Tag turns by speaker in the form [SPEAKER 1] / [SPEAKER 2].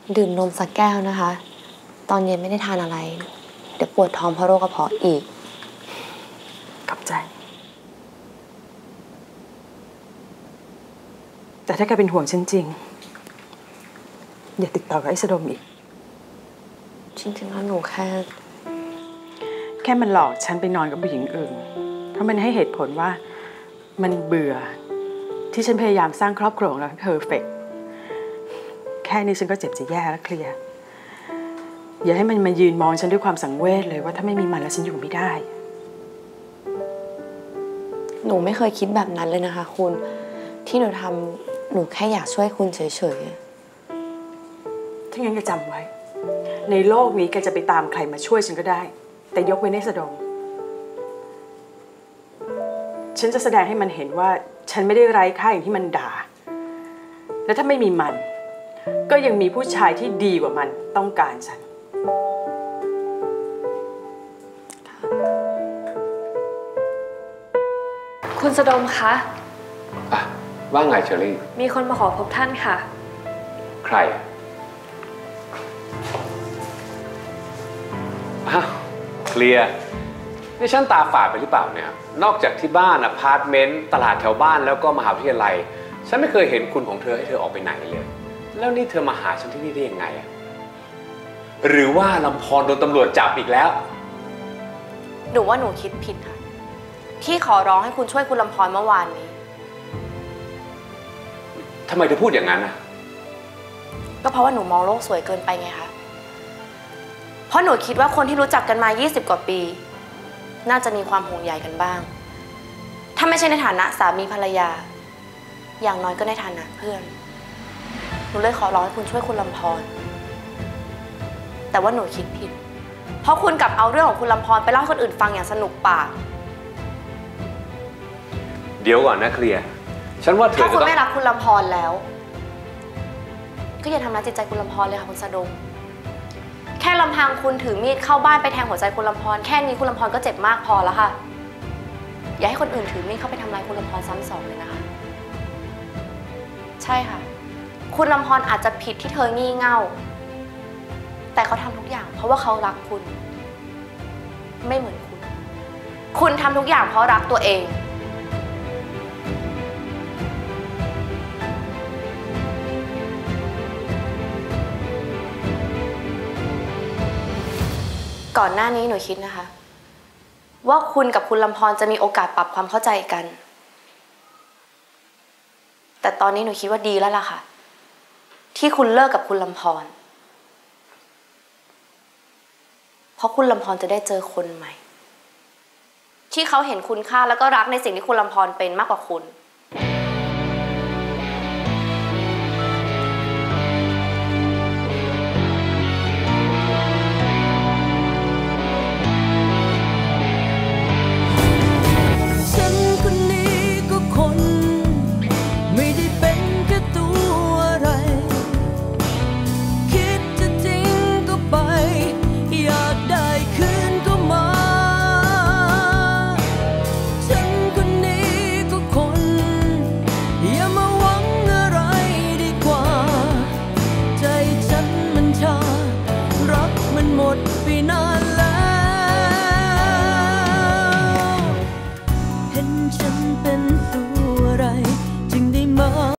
[SPEAKER 1] ดื่มนมสักแก้วนะคะ ตอนเย็นไม่ได้ทานอะไร เดี๋ยวปวดท้องเพราะโรคกระเพาะอีก
[SPEAKER 2] ขอบใจแต่ถ้าแกเป็นห่วงฉันจริงอย่าติดต่อกับไอ้สะดมอีก
[SPEAKER 1] จริงๆแล้วหนูแค่
[SPEAKER 2] มันหลอกฉันไปนอนกับผู้หญิงอื่นเพราะมันให้เหตุผลว่ามันเบื่อที่ฉันพยายามสร้างครอบครัวของเราให้เพอร์เฟกต์แค่นี้ฉันก็เจ็บจะแย่แล้วเคลียร์อย่าให้มันมายืนมองฉันด้วยความสังเวชเลยว่าถ้าไม่มีมันแล้วฉันอยู่ไม่ได้
[SPEAKER 1] หนูไม่เคยคิดแบบนั้นเลยนะคะคุณที่หนูทำหนูแค่อยากช่วยคุณเฉย
[SPEAKER 2] ๆถ้างั้นแกจำไว้ในโลกนี้แกจะไปตามใครมาช่วยฉันก็ได้แต่ยกเว้นไอ้สะดมฉันจะแสดงให้มันเห็นว่าฉันไม่ได้ไร้ค่าอย่างที่มันด่าและถ้าไม่มีมันก็ยังมีผู้ชายที่ดีกว่ามันต้องการฉัน
[SPEAKER 3] คุณสะดมคะ
[SPEAKER 4] ว่าไงเชอรี่
[SPEAKER 3] มีคนมาขอพบท่านค่ะ
[SPEAKER 4] ใครเคลียร์นี่ฉันตาฝาดไปหรือเปล่าเนี่ยนอกจากที่บ้านอพาร์ตเมนต์ตลาดแถวบ้านแล้วก็มหาวิทยาลัยฉันไม่เคยเห็นคุณของเธอให้เธอออกไปไหนเลยแล้วนี่เธอมาหาฉันที่นี่ได้ยังไงหรือว่าลำพรโดนตำรวจจับอีกแล้ว
[SPEAKER 1] หนูว่าหนูคิดผิดค่ะที่ขอร้องให้คุณช่วยคุณลำพรเมื่อวานนี้
[SPEAKER 4] ทำไมเธอพูดอย่างนั้นนะ
[SPEAKER 1] ก็เพราะว่าหนูมองโลกสวยเกินไปไงคะเพราะหนูคิดว่าคนที่รู้จักกันมา20 กว่าปีน่าจะมีความห่วงใยกันบ้างถ้าไม่ใช่ในฐานะสามีภรรยาอย่างน้อยก็ในฐานะเพื่อนหนูเลยขอร้องให้คุณช่วยคุณลำพรแต่ว่าหนูคิดผิดเพราะคุณกลับเอาเรื่องของคุณลำพรไปเล่าให้คนอื่นฟังอย่างสนุกปาก
[SPEAKER 4] เดี๋ยวก่อนนะเคลียร์ฉันว่าเธอ
[SPEAKER 1] ถ้าคุณไม่รักคุณลำพรแล้วก็อย่าทำร้ายจิตใจคุณลำพรเลยค่ะคุณสะดมแค่ลำพังคุณถือมีดเข้าบ้านไปแทงหัวใจคุณลำพรแค่นี้คุณลำพรก็เจ็บมากพอแล้วค่ะอย่าให้คนอื่นถือมีดเข้าไปทำร้ายคุณลำพรซ้ำสองเลยนะคะใช่ค่ะคุณลำพรอาจจะผิดที่เธองี่เง่าแต่เขาทำทุกอย่างเพราะว่าเขารักคุณไม่เหมือนคุณทำทุกอย่างเพราะรักตัวเองก่อนหน้านี้หนูคิดนะคะว่าคุณกับคุณลำพรจะมีโอกาสปรับความเข้าใจกันแต่ตอนนี้หนูคิดว่าดีแล้วล่ะค่ะที่คุณเลิกกับคุณลำพรเพราะคุณลำพรจะได้เจอคนใหม่ที่เขาเห็นคุณค่าแล้วก็รักในสิ่งที่คุณลำพรเป็นมากกว่าคุณ